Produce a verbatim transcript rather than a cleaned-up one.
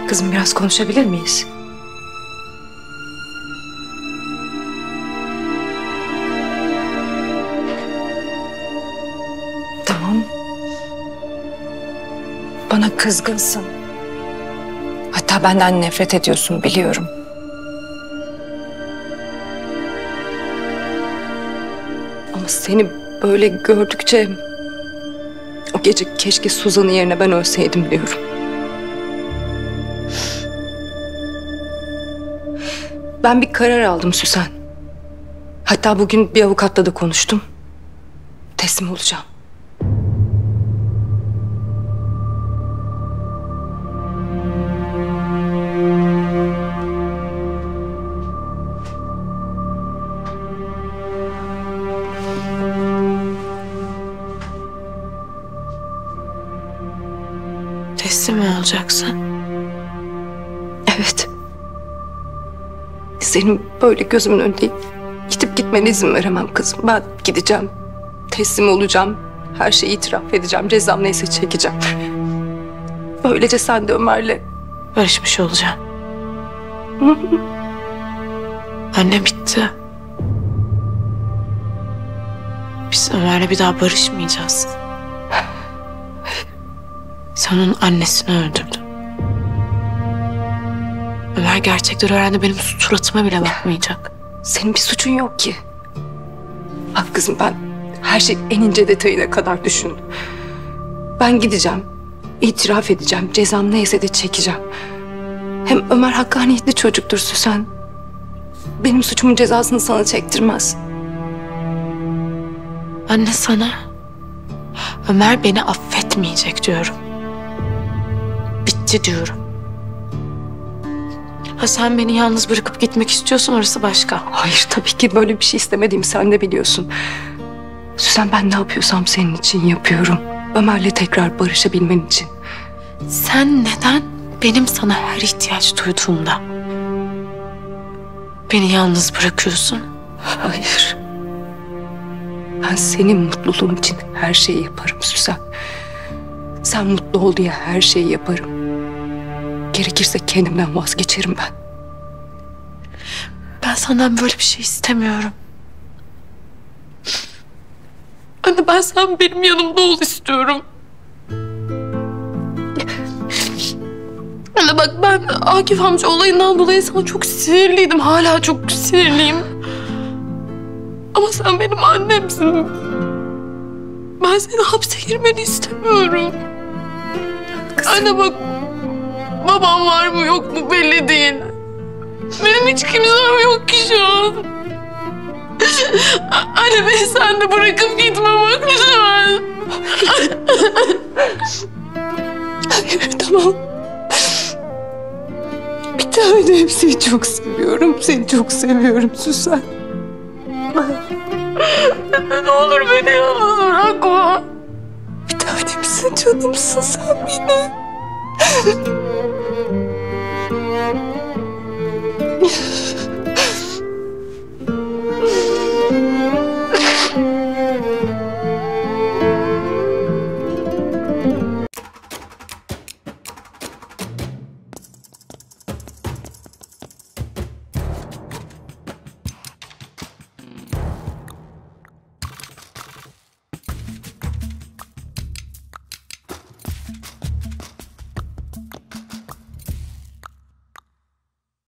Kızım biraz konuşabilir miyiz? Tamam. Bana kızgınsın. Hatta benden nefret ediyorsun biliyorum. Ama seni böyle gördükçe o gece keşke Suzan'ın yerine ben ölseydim diyorum. Ben bir karar aldım Süsen. Hatta bugün bir avukatla da konuştum. Teslim olacağım. Teslim mi olacaksın? Evet. Senin böyle gözümün önünde gidip gitmene izin veremem kızım. Ben gideceğim. Teslim olacağım. Her şeyi itiraf edeceğim. Cezam neyse çekeceğim. Böylece sen de Ömer'le... Barışmış olacağım. Anne bitti. Biz Ömer'le bir daha barışmayacağız. Sen onun annesini öldürdün. Ömer gerçekleri öğrendi, benim suratıma bile bakmayacak. Senin bir suçun yok ki. Bak kızım, ben her şey en ince detayına kadar düşündüm. Ben gideceğim, itiraf edeceğim, cezam neyse de çekeceğim. Hem Ömer hakkaniyetli çocuktur Süsen. Benim suçumun cezasını sana çektirmez. Anne sana, Ömer beni affetmeyecek diyorum. Bitti diyorum. Ha sen beni yalnız bırakıp gitmek istiyorsun, orası başka. Hayır, tabii ki böyle bir şey istemediğimi sen de biliyorsun. Süsen, ben ne yapıyorsam senin için yapıyorum. Ömer'le tekrar barışabilmen için. Sen neden benim sana her ihtiyaç duyduğumda beni yalnız bırakıyorsun? Hayır. Ben senin mutluluğun için her şeyi yaparım Süsen. Sen mutlu ol diye her şeyi yaparım. Gerekirse kendimden vazgeçerim ben. Ben senden böyle bir şey istemiyorum. Anne, ben sen benim yanımda ol istiyorum. Anne bak, ben Akif amca olayından dolayı sana çok sinirliydim. Hala çok sinirliyim. Ama sen benim annemsin. Ben senin hapse girmeni istemiyorum. Kızım. Anne bak, babam var mı yok mu belli değil. Benim hiç kimsem yok ki şu an. Anne, beni sen de bırakıp gitme bak lütfen. Hayır, tamam. Bir tanem, seni çok seviyorum. Seni çok seviyorum Süsen. Ne olur beni yalnız bırakma. Bir tanemsin, canımsın sen benim.